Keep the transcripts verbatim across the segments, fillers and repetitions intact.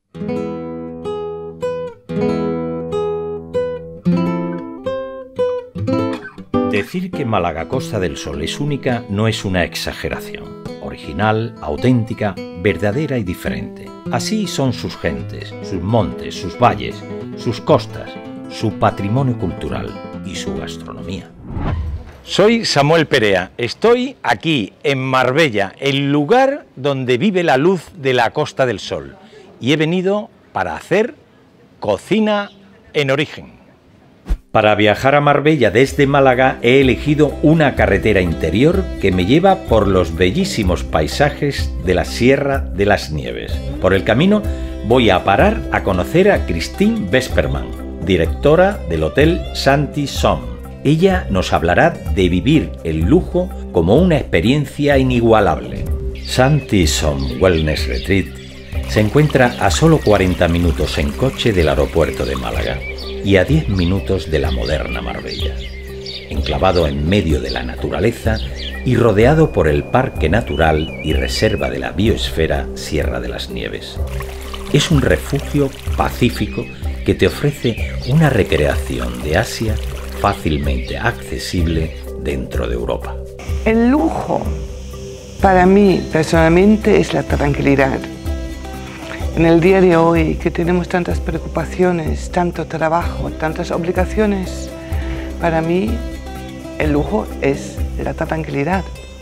Decir que Málaga Costa del Sol es única no es una exageración. Original, auténtica, verdadera y diferente. Así son sus gentes, sus montes, sus valles, sus costas, su patrimonio cultural y su gastronomía. Soy Samuel Perea, estoy aquí en Marbella, el lugar donde vive la luz de la Costa del Sol, y he venido para hacer cocina en origen. Para viajar a Marbella desde Málaga he elegido una carretera interior que me lleva por los bellísimos paisajes de la Sierra de las Nieves. Por el camino voy a parar a conocer a Christine Vesperman, directora del Hotel Santi Som. Ella nos hablará de vivir el lujo como una experiencia inigualable. Santi Som Wellness Retreat se encuentra a solo cuarenta minutos en coche del aeropuerto de Málaga y a diez minutos de la moderna Marbella, enclavado en medio de la naturaleza y rodeado por el Parque Natural y Reserva de la Biosfera Sierra de las Nieves. Es un refugio pacífico que te ofrece una recreación de Asia fácilmente accesible dentro de Europa. El lujo, para mí personalmente, es la tranquilidad. En el día de hoy, que tenemos tantas preocupaciones, tanto trabajo, tantas obligaciones, para mí el lujo es la tranquilidad.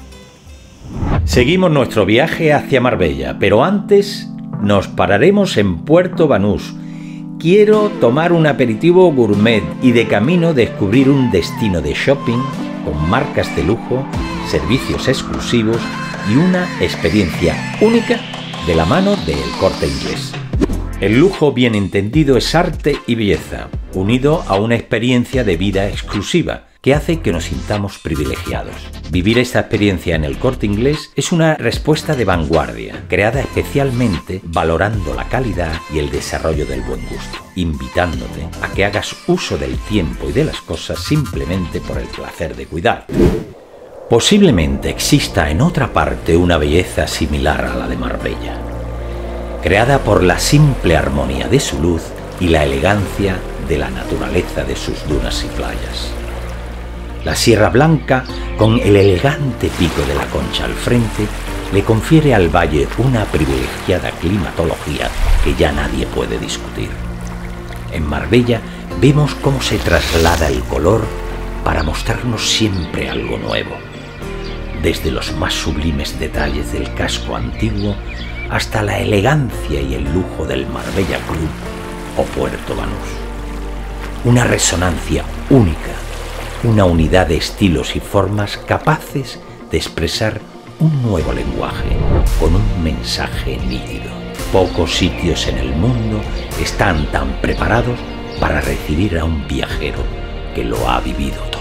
Seguimos nuestro viaje hacia Marbella, pero antes nos pararemos en Puerto Banús. Quiero tomar un aperitivo gourmet y de camino descubrir un destino de shopping con marcas de lujo, servicios exclusivos y una experiencia única de la mano del Corte Inglés. El lujo bien entendido es arte y belleza, unido a una experiencia de vida exclusiva que hace que nos sintamos privilegiados. Vivir esta experiencia en el Corte Inglés es una respuesta de vanguardia, creada especialmente valorando la calidad y el desarrollo del buen gusto, invitándote a que hagas uso del tiempo y de las cosas simplemente por el placer de cuidar. Posiblemente exista en otra parte una belleza similar a la de Marbella, creada por la simple armonía de su luz y la elegancia de la naturaleza de sus dunas y playas. La Sierra Blanca, con el elegante pico de la Concha al frente, le confiere al valle una privilegiada climatología que ya nadie puede discutir. En Marbella vemos cómo se traslada el color para mostrarnos siempre algo nuevo, desde los más sublimes detalles del casco antiguo hasta la elegancia y el lujo del Marbella Club o Puerto Banús. Una resonancia única, una unidad de estilos y formas capaces de expresar un nuevo lenguaje con un mensaje nítido. Pocos sitios en el mundo están tan preparados para recibir a un viajero que lo ha vivido todo.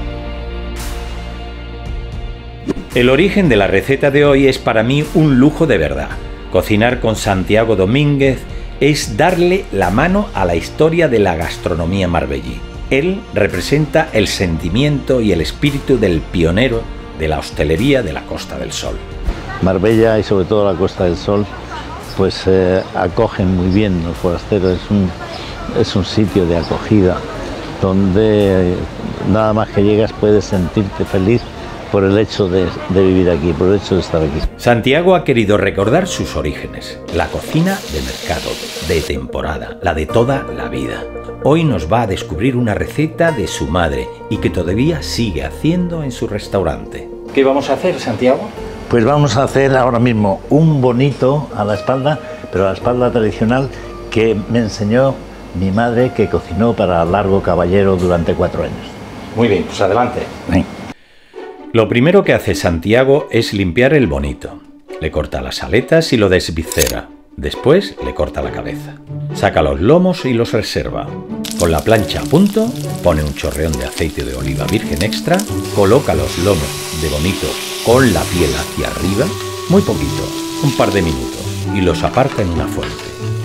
El origen de la receta de hoy es para mí un lujo de verdad. Cocinar con Santiago Domínguez es darle la mano a la historia de la gastronomía marbellí. Él representa el sentimiento y el espíritu del pionero de la hostelería de la Costa del Sol. Marbella y sobre todo la Costa del Sol pues eh, acogen muy bien los forasteros, es un, es un sitio de acogida donde nada más que llegas puedes sentirte feliz por el hecho de, de vivir aquí, por el hecho de estar aquí. Santiago ha querido recordar sus orígenes, la cocina de mercado, de temporada, la de toda la vida. Hoy nos va a descubrir una receta de su madre y que todavía sigue haciendo en su restaurante. ¿Qué vamos a hacer, Santiago? Pues vamos a hacer ahora mismo un bonito a la espalda, pero a la espalda tradicional que me enseñó mi madre, que cocinó para Largo Caballero durante cuatro años. Muy bien, pues adelante. Sí. Lo primero que hace Santiago es limpiar el bonito. Le corta las aletas y lo desviscera. Después le corta la cabeza. Saca los lomos y los reserva. Con la plancha a punto, pone un chorreón de aceite de oliva virgen extra, coloca los lomos de bonito con la piel hacia arriba, muy poquito, un par de minutos, y los aparta en una fuente.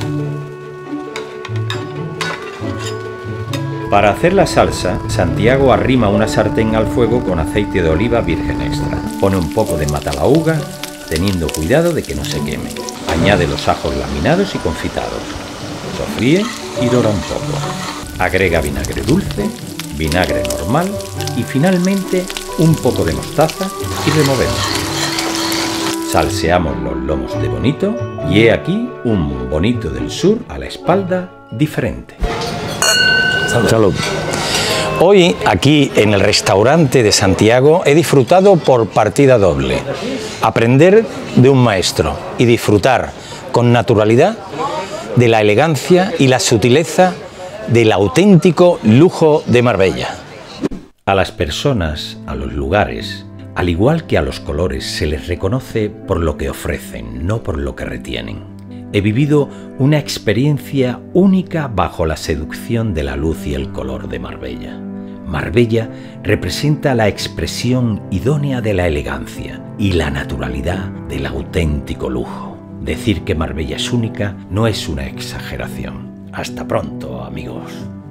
Para hacer la salsa, Santiago arrima una sartén al fuego con aceite de oliva virgen extra. Pone un poco de matalaúga, teniendo cuidado de que no se queme. Añade los ajos laminados y confitados. Sofríe y dora un poco. Agrega vinagre dulce, vinagre normal y finalmente un poco de mostaza y removemos. Salseamos los lomos de bonito y he aquí un bonito del sur a la espalda diferente. Salud. Salud. Hoy aquí en el restaurante de Santiago he disfrutado por partida doble. Aprender de un maestro y disfrutar con naturalidad de la elegancia y la sutileza del auténtico lujo de Marbella. A las personas, a los lugares, al igual que a los colores, se les reconoce por lo que ofrecen, no por lo que retienen. He vivido una experiencia única bajo la seducción de la luz y el color de Marbella. Marbella representa la expresión idónea de la elegancia y la naturalidad del auténtico lujo. Decir que Marbella es única no es una exageración. Hasta pronto, amigos.